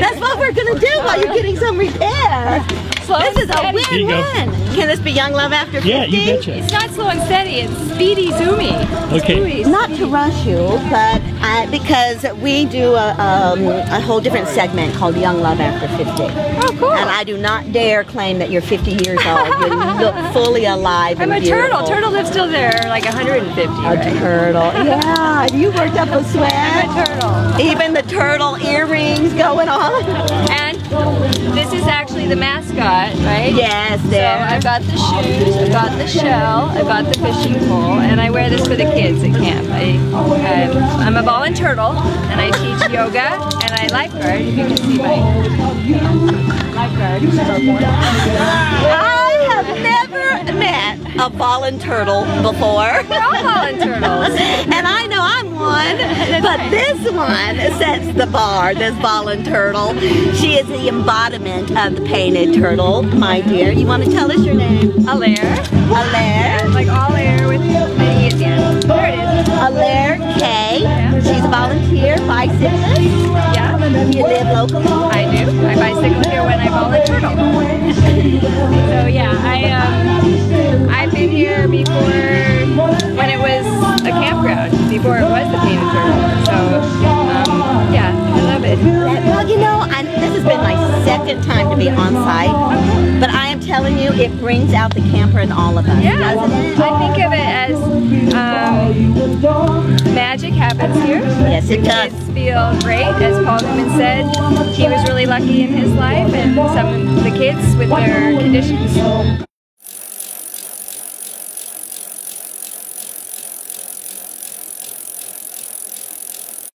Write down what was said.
That's what we're gonna do while you're getting some repair. This is a win-win. Can this be young love after 50? Yeah, you betcha. It's not slow and steady, it's speedy zoomy. Okay. Not to rush you, but because we do a whole different segment called Young Love After 50. Oh, cool. And I do not dare claim that you're 50 years old. You look fully alive and I'm a beautiful. turtle. Turtle lives till they're like 150. A turtle. Yeah. You worked up a sweat. I'm a turtle. Even the turtle earrings going on. And this is actually the mascot, right? Yes, So there. I've got the shoes, I've got the shell, I've got the fishing pole, and I wear this for the kids at camp. I'm a Volun-turtle, and I teach yoga, and I lifeguard, if you can see my lifeguard. I have never met a Volun-turtle before. We're all Volun-turtles. And I know I'm one, but this one sets the bar, this Volun-turtle. She is the embodiment of the painted turtle, my dear. You want to tell us your name? Allaire. Allaire. Like all air with an E at the end. There it is. Allaire K. She's a volunteer bicyclist. Yeah. You live locally? I do. I bicycle here when I Volun-turtle. So yeah, I've been here before when it was a campground, before it was the painted turtle. So yeah, I love it. Well, you know, this has been my second time to be on site, but I am telling you, it brings out the camper in all of us, Yeah, doesn't it? I think of it as magic happens here. Yes, it does. Kids feel great, as Paul Newman said. He was really lucky in his life, and some of the kids with their conditions